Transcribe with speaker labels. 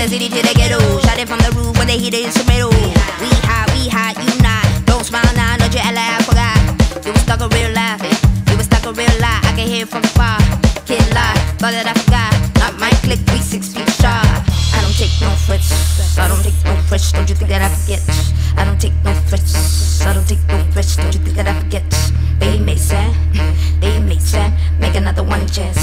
Speaker 1: the city to the ghetto. Shot it from the roof where they heat his tomato. We hot, you not. Don't smile now, don't you act like I forgot. You was stuck a real life, you was stuck a real lie. I can hear it from far. Kid lie, thought that I forgot. Not my click, we 6 feet sharp. I don't take no threats, I don't take no threats. Don't you think that I forget? I don't take no threats, I don't take no threats. Don't you think that I forget? They made sad, make another one chance.